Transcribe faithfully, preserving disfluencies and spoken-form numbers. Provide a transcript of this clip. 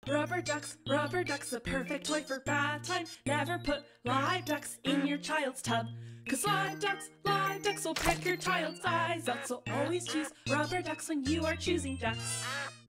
Rubber ducks, rubber ducks, a perfect toy for bath time. Never put live ducks in your child's tub, 'cause live ducks, live ducks will peck your child's eyes out. So always choose rubber ducks when you are choosing ducks.